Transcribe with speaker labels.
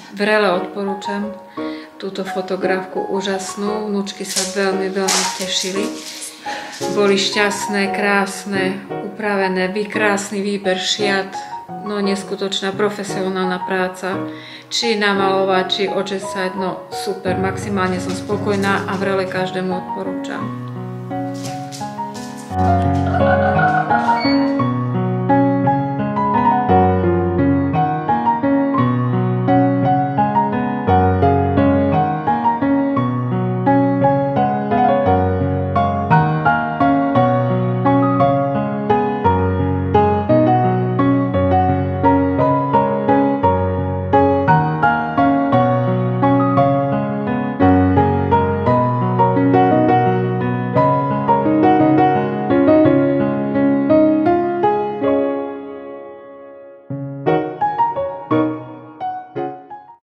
Speaker 1: Vrele odporúčam túto fotografku úžasnú. Vnúčky sa veľmi, veľmi tešili. Boli šťastné, krásne, upravené, krásny výber šiat. No neskutočná profesionálna práca. Či namalovať, či očesať, no super, maximálne som spokojná a vrele každému odporúčam.